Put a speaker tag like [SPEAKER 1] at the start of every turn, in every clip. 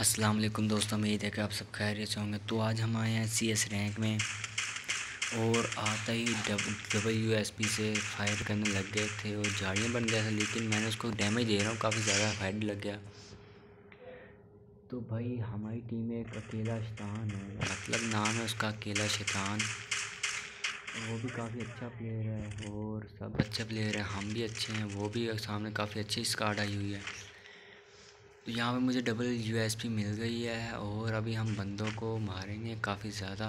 [SPEAKER 1] अस्सलाम वालेकुम दोस्तों, उम्मीद है कि आप सब खैरियत से होंगे। तो आज हम आए हैं CS रैंक में और आता ही WSP से फायर करने लग गए थे और झाड़ियाँ बन गया था, लेकिन मैंने उसको डैमेज दे रहा हूँ, काफ़ी ज़्यादा हेड लग गया। तो भाई हमारी टीम में एक अकेला शैतान है, मतलब नाम है उसका अकेला शैतान। वो भी काफ़ी अच्छा प्लेयर है और सब अच्छे प्लेयर हैं, हम भी अच्छे हैं, वो भी सामने काफ़ी अच्छी स्क्वाड आई हुई है। तो यहाँ पे मुझे WSP मिल गई है और अभी हम बंदों को मारेंगे काफ़ी ज़्यादा।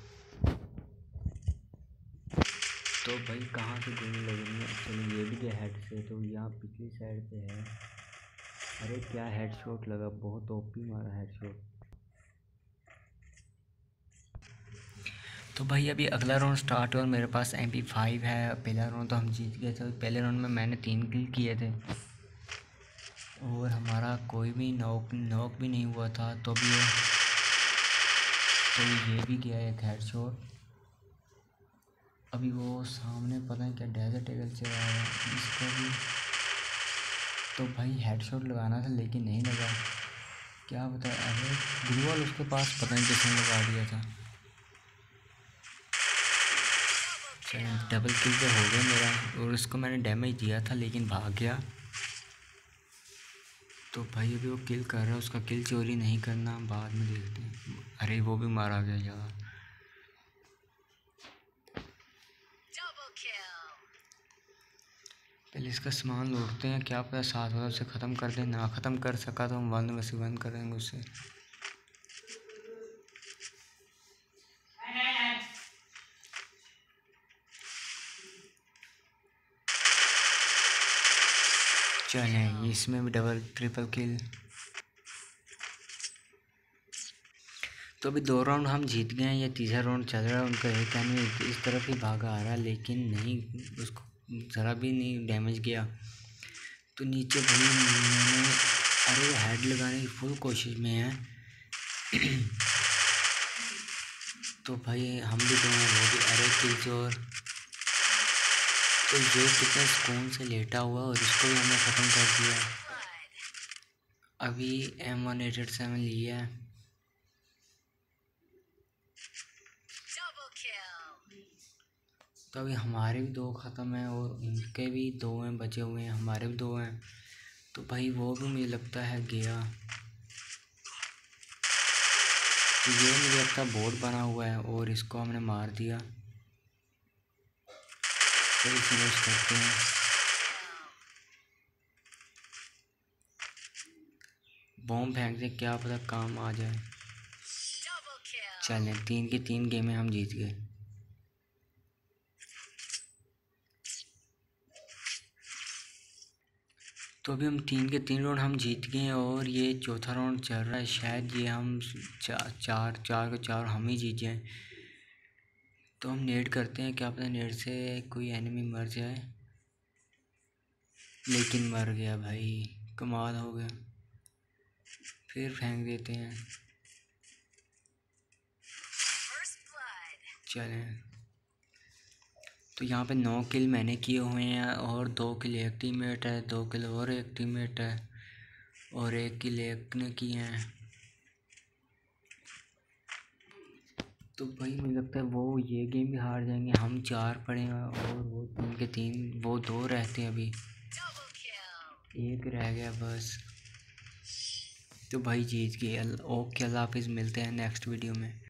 [SPEAKER 1] तो भाई कहाँ से गोली लगेंगे? चलो ये भी गया हेड से, तो यहाँ पिछली साइड पे है। अरे क्या हेडशॉट लगा, बहुत ओपी मारा हेडशॉट। तो भाई अभी अगला राउंड स्टार्ट हुआ और मेरे पास MP5 है। पहला राउंड तो हम जीत गए थे। पहले राउंड में मैंने 3 किल किए थे और हमारा कोई भी नॉक भी नहीं हुआ था। तो ये भी गया एक हेडशॉट। अभी वो सामने पता नहीं क्या डेजर्ट ईगल चल रहा है इसको भी। तो भाई हेडशॉट लगाना था लेकिन नहीं लगा, क्या बता। अरे ग्लूवाल उसके पास पता नहीं किसने लगा दिया था। डबल किल तो हो गया मेरा और उसको मैंने डैमेज दिया था लेकिन भाग गया। तो भाई अभी वो किल कर रहा है, उसका किल चोरी नहीं करना, बाद में देखते हैं। अरे वो भी मारा गया यार। पहले इसका सामान लूटते हैं, क्या पता साथ वालों से ख़त्म कर दें। ना ख़त्म कर सका तो हम 1v1 करेंगे उससे। चलें इसमें भी डबल ट्रिपल किल। तो अभी 2 राउंड हम जीत गए हैं, ये तीसरा राउंड चल रहा है। उनका एक एनिमी इस तरफ ही भागा आ रहा है लेकिन नहीं, उसको ज़रा भी नहीं डैमेज किया। तो नीचे भाई मैंने, अरे हेड लगाने की फुल कोशिश में है। तो भाई हम भी तो हैं, वो भी। अरे किल चोर। तो ये कितना सुकून से लेटा हुआ और इसको भी हमने ख़त्म कर दिया। अभी M187 लिया है। तो अभी हमारे भी 2 ख़त्म हैं और उनके भी 2 हैं बचे हुए हैं, हमारे भी 2 हैं। तो भाई वो भी मुझे लगता है गया। तो ये मुझे लगता है बोट बना हुआ है और इसको हमने मार दिया। तो फिनिश करते हैं। बॉम्ब फेंक दे, क्या पता काम आ जाए। चलें 3 की 3 गेमें हम जीत गए। तो अभी हम 3 के 3 राउंड हम जीत गए हैं और ये चौथा राउंड चल रहा है। शायद ये हम चार के 4 हम ही जीत जाएँ। तो हम नेट करते हैं, क्या पता नेट से कोई एनिमी मर जाए। लेकिन मर गया भाई, कमाल हो गया। फिर फेंक देते हैं। चलें तो यहाँ पे 9 किल मैंने किए हुए हैं और 2 किल एक टीममेट है, 2 किल और एक टीममेट है और 1 किल एक ने किए हैं। तो भाई मुझे लगता है वो ये गेम भी हार जाएंगे। हम 4 पड़े हैं और वो 3 के 3, वो 2 रहते हैं, अभी 1 रह गया बस। तो भाई जीत गए। ओके, अल्लाह हाफिज़, मिलते हैं नेक्स्ट वीडियो में।